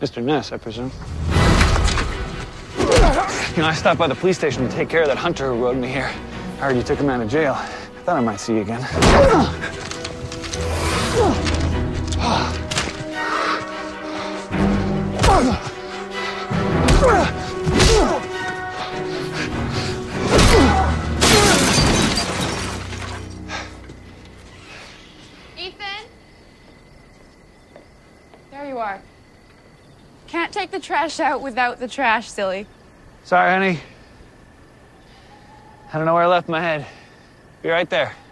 Mr. Ness, I presume. You know, I stopped by the police station to take care of that hunter who rode me here. I heard you took him out of jail. I thought I might see you again. Ethan? There you are. Can't take the trash out without the trash, silly. Sorry, honey. I don't know where I left my head. Be right there.